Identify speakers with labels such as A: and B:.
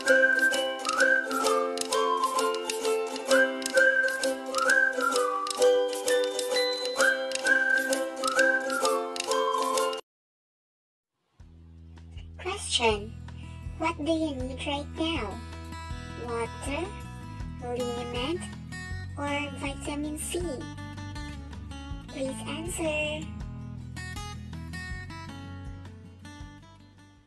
A: Question: what do you need right now? Water, liniment, or vitamin C? Please answer.